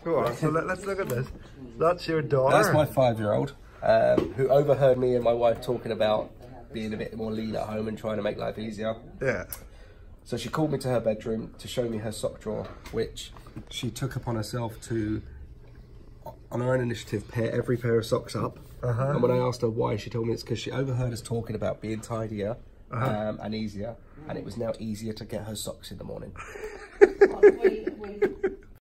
Go on, so let's look at this. That's your daughter. That's my 5-year-old, who overheard me and my wife talking about being a bit more lean at home and trying to make life easier. Yeah. So she called me to her bedroom to show me her sock drawer, which she took upon herself to, on her own initiative, pair every pair of socks up. And when I asked her why, she told me it's because she overheard us talking about being tidier and easier, and it was now easier to get her socks in the morning.